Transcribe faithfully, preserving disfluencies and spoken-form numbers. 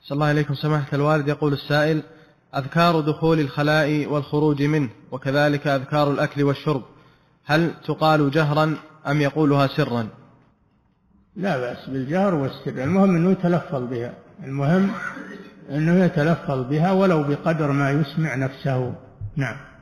صلى الله عليكم سماحة الوالد. يقول السائل: أذكار دخول الخلاء والخروج منه وكذلك أذكار الأكل والشرب هل تقال جهرا أم يقولها سرا؟ لا بأس بالجهر والسر، المهم أنه يتلفظ بها، المهم أنه يتلفظ بها ولو بقدر ما يسمع نفسه. نعم.